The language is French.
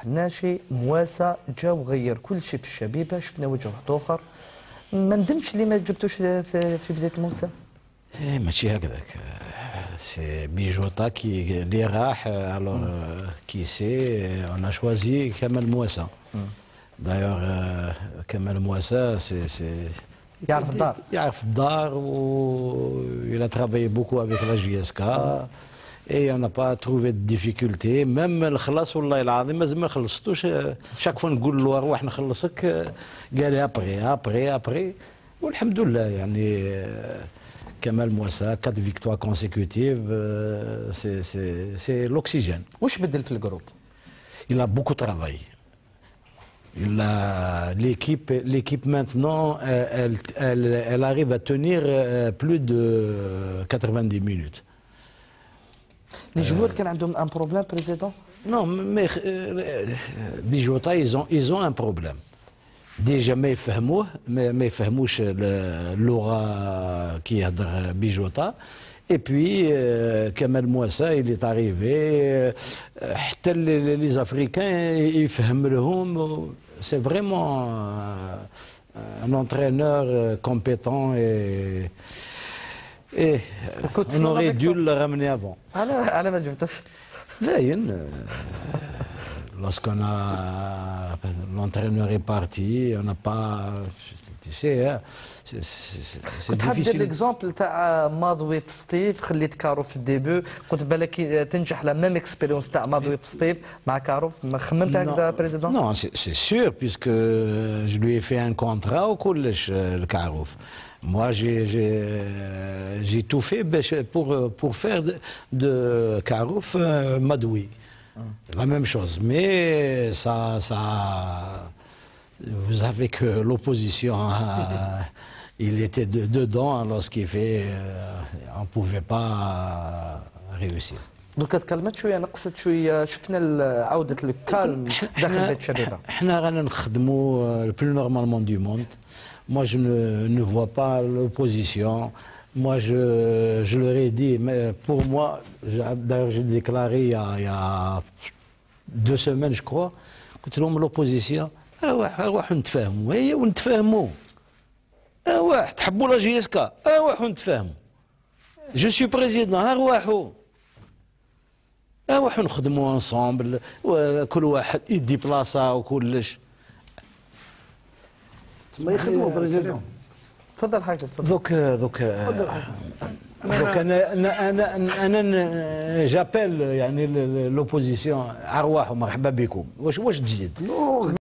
الناشئ مواسى جا وغير كل شيء في الشبيبه، شفنا وجه واحد اخر. ما ندمتش اللي ما جبتوش في بدايه الموسم. ماشي هكذاك، سي بيجوتا كي اللي راح الوغ كي سي اون شوازي كمال مواسى. دايوغ كمال مواسى سي يعرف الدار، يعرف الدار و il a travaillé beaucoup avec la JSK et on n'a pas trouvé de difficulté. même الخلاص والله العظيم مازال ما خلصتوش، شاك فوا نقول له روح نخلصك قال لي ابري والحمد لله. يعني كمال موسى 4 فيكتوار كونسيكوتيف، سي l'oxygène. واش بدل في الجروب؟ il a beaucoup travaillé. L'équipe maintenant, elle arrive à tenir plus de 90 minutes. Les joueurs كان عندهم un problème, président? Non, mais Bijota, ils ont un problème. Déjà ما يفهموه، ما يفهموش اللغة كي يهضر بيجوتا. Et puis, Kamal Mouassa, il est arrivé. Les Africains, ils font. C'est vraiment un entraîneur compétent et on aurait dû le ramener avant. Lorsqu'on a l'entraîneur est parti, on n'a pas. Tu sais, c'est difficile. l'exemple تاع ماضوي بسطيف، خليت كارو في الديبي، قلت بالك تنجح لا ميم اكسبيريونس تاع ماضوي بسطيف مع كارو. ما خممت هكذا بريزيدون؟ Non, c'est sûr, puisque je lui ai fait un contrat au collège le Karouf. Moi, j'ai tout fait pour faire de Karouf Madoui. La même chose. Mais ça vous savez que l'opposition, il était dedans lorsqu'il fait, on ne pouvait pas réussir. دوكا تكلمت شويه، نقصت شويه، شفنا عوده الكالم داخل بيت شبيبه. احنا رانا نخدموا le plus normalement du monde. Moi je ne vois pas l'opposition. Moi je leur ai dit, mais pour moi, d'ailleurs j'ai déclaré il y a 2 semaines je crois, قلت لهم l'opposition روحوا نتفاهموا، هي ونتفاهموا. روح تحبوا لا جي اس كا، روحوا نتفاهموا. جو سي بريزيدون، روحوا نخدموا انصامبل، وكل واحد يدي بلاصه وكلش. ما يخدموا بريزيدون. تفضل حاجه، تفضل. دوك انا جابيل يعني لوبوزيسيون، ارواحوا مرحبا بكم. واش تزيد؟